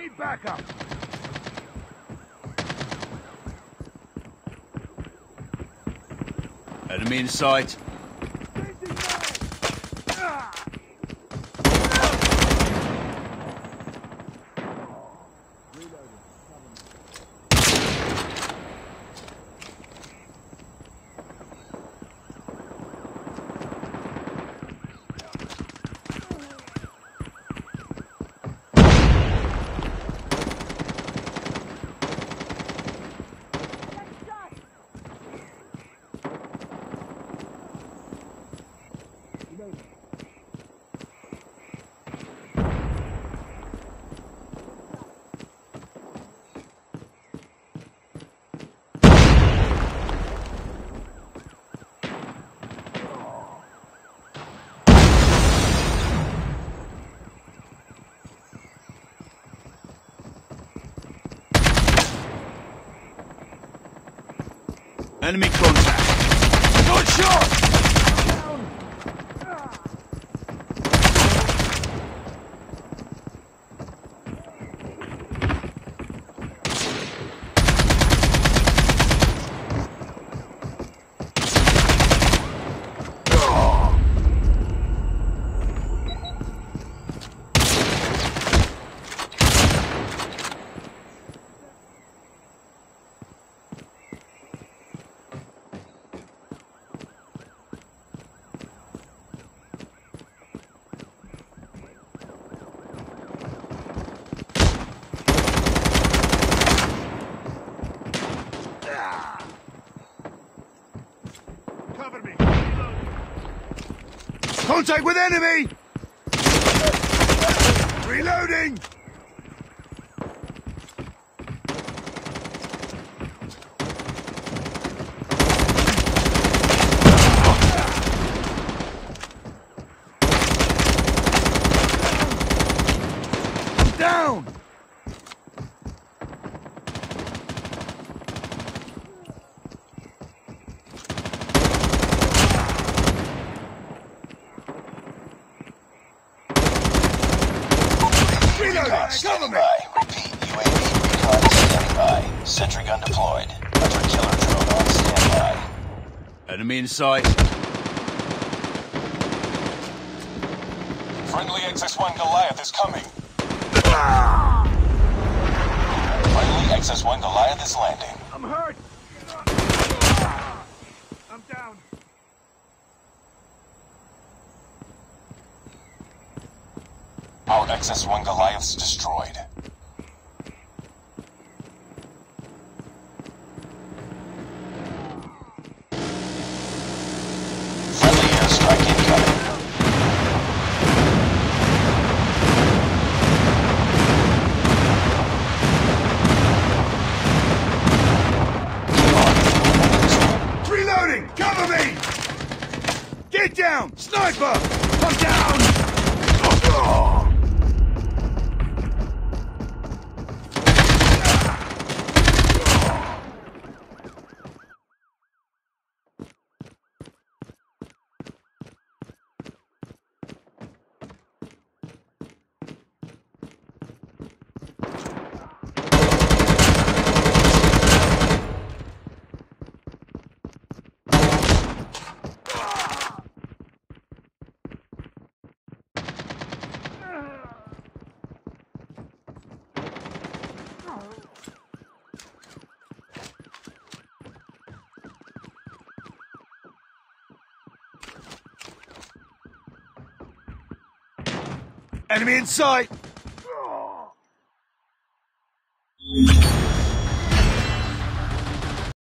Need backup. Enemy in sight. Enemy contact. Good shot! Cover me. Contact with enemy! Reloading! I'm down! Standing by. Repeat, UAV recon standing by. Sentry gun deployed. Hunter killer drone on standby. Enemy in sight. Friendly XS-1 Goliath is coming. Friendly XS-1 Goliath is landing. I'm hurt! I'm down. Our XS-1 Goliath's destroyed. Friendly airstrike incoming. Reloading! Cover me! Get down! Sniper! I'm down! Enemy in sight!